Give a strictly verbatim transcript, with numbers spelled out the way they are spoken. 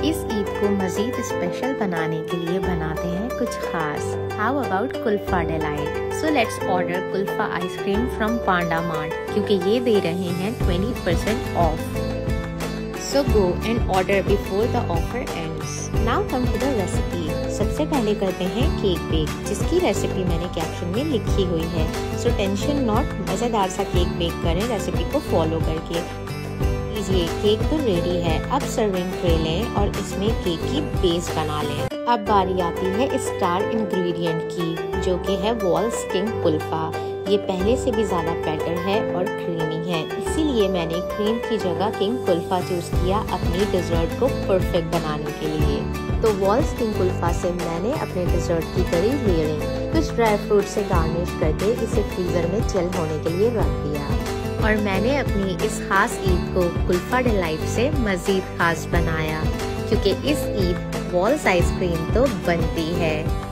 इस ईद को मजीद स्पेशल बनाने के लिए बनाते हैं कुछ खास। How about kulfa delight. So let's order kulfa ice cream from Panda Mart क्योंकि ये दे रहे हैं twenty percent off. So go and order before the offer ends. Now come to the recipe. सबसे पहले करते हैं केक बेक, जिसकी रेसिपी मैंने कैप्शन में लिखी हुई है। सो टेंशन नॉट, मजेदार सा केक बेक करें रेसिपी को फॉलो करके। लीजिए केक तो रेडी है। अब सर्विंग ट्रे लें और इसमें केक की बेस बना लें। अब बारी आती है स्टार इंग्रेडिएंट की, जो कि है वॉल्स किंग कुल्फा। ये पहले से भी ज्यादा बेटर है और क्रीमी है, इसीलिए मैंने क्रीम की जगह किंग कुल्फा चूज किया अपनी डिजर्ट को परफेक्ट बनाने के लिए। तो वॉल्स किंग कुल्फा से मैंने अपने डिजर्ट की करी लेयरिंग। कुछ ड्राई फ्रूट से गार्निश करके इसे फ्रीजर में चिल होने के लिए रख दिया। और मैंने अपनी इस खास ईद को कुल्फा डिलाइट से मजीद खास बनाया, क्योंकि इस ईद वॉल्स आइसक्रीम तो बनती है।